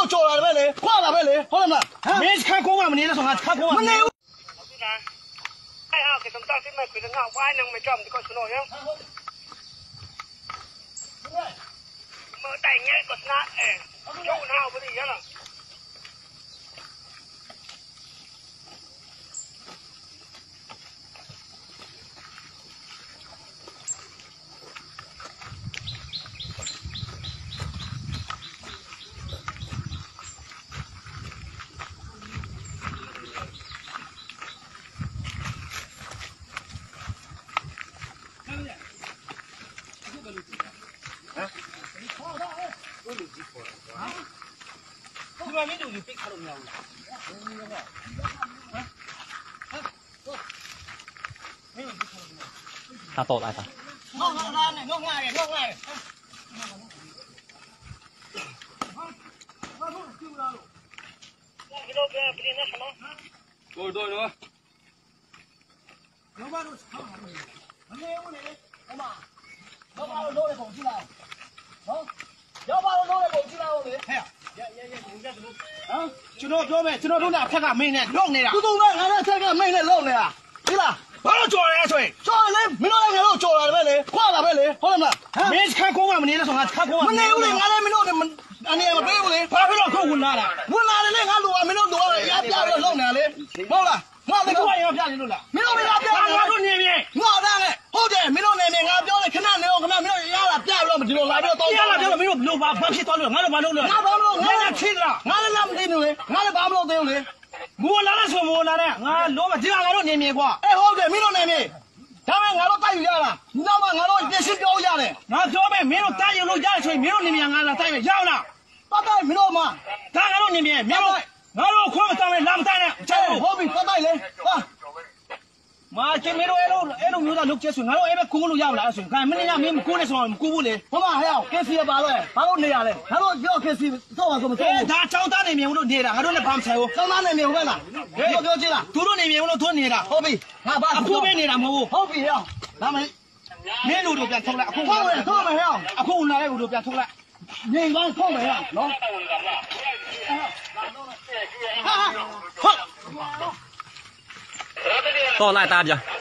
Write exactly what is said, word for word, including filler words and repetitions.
都做了呗嘞，挂了呗嘞，好了嘛？ 没看公啊，你那说还看公啊？ 没有。 哎呀，给他们当时买回来，我还能没赚这个什么样？没带年个啥？哎，有那不得了。 ဒီမှာမင်းတို့ပြိတ်ခါလို့မရဘူးလားဟာတော့လိုက်တာငေါငေါငါနဲ့ငေါငါရဲ့ငေါငါရဲ့这个别别那什么， 多多多老板都唱了没有？没有嘞，好嘛？老板都攞嚟phòng豬啦，好，老板都攞嚟phòng豬啦，我哋。係啊，呀呀呀，你而家做啊？ ကျွန်တော်ပြောမယ်ကျွန်တော်တို့ကဖက်ကမင်းနဲ့လုံနေတာသူတို့ကငါနဲ့ဆက်ကမိတ်နဲ့လုံနေတာဒီလားဘာလို့ကြော်ရဲဆိုရင်ကြော်လေမင်းတို့လည်းငါတို့ကြော်လာတယ်ပဲလေခွာလာပဲလေဟုတ်လားမလားမင်း看公啊မနေနဲ့ဆိုငါ看公啊မနေဘူးလေငါလည်းမင်းတို့အနေမပေးဘူးလေဘာဖြစ်လို့ခုဝင်လာတာဝင်လာတယ်လေငါလူကမင်းတို့လူကရပြပြီးလုံနေတာလေဟုတ်လားငါလည်းခုခွာကရောပြနေလို့လားမင်းတို့မရပြငါတို့နေပြီငါသားလေဟုတ်တယ်မင်းတို့နေနေငါပြောတယ်ခဏနေတော့ခဏမင်းတို့ရလာပြပြီးတော့ဒီလိုလာပြီးတော့ပြလာပြောလို့မင်းတို့လို့ဘာဘာဖြစ်သွားလို့ငါတို့ဘာလုပ်လို့ငါဘာမလို့ငါငါလည်းချိလားငါလည်းမသိဘူးလေငါလည်းဘာမလို့သိဘူးလေငိုလာတဲ့ဆိုငိုလာတဲ့ငါလုံးမဒီကငါတို့နေမြေကွာအေးဟုတ်တယ်မင်းတို့နေနေဒါမဲ့ငါတို့တိုက်ယူရတာနောက်မှငါတို့ပြင်ရှင်းပြောရတယ်ငါပြောမယ်မင်းတို့တားရုံလို့ရတယ်ဆိုရင်မင်းတို့နေမြေငါလာတိုက်မယ်ရောက်လားပတ်တိုက်မင်းတို့မှဒါငါတို့နေမြေမင်းတို့ငါတို့ခွင့်မတောင်းနဲ့လာမတိုက်နဲ့ကျဲဟုတ်ပြီပတ်တိုက်လေဟာမာကျမင်းတို့အဲ့လိုအဲ့လိုမျိုးသားလုပ်ကျဲဆိုငါတို့အဲ့ဘက်ကိုလို့ရောက်လာဆိုရင်ခါမင်းညမင်းမကိုနဲ့ဆိုမကိုဘူးလေဟိုမှာဟဲ့အောင်ကေစီရပါလို့ဘာလို့နေရလဲငါတို့ပြောကေစီတော့ပါဆိုမအဲသိဘူးဒါចောင်းသားနေမြေလို့နေတာငါတို့လည်းဘာမဆိုင်ဘူးစောင်းသားနေနေဟုတ်လားပြောပြောကြည့်လားသူတို့နေမြေလို့သူနေတာဟုတ်ပြီငါဘာအခုပဲနေတာမဟုတ်ဘူးဟုတ်ပြီဟဲ့အောင်ဒါမဲ့မင်းတို့တို့ပြန်ထုတ်လိုက်အခုဟုတ်တယ်ဟုတ်မယ်ဟဲ့အောင်အခုလာတဲ့လူတို့ပြန်ထုတ်လိုက်ငိမ်ကောင်းထုတ်မယ်ဟဲ့နော်ဟာဟုတ်တော့လိုက်တာပြ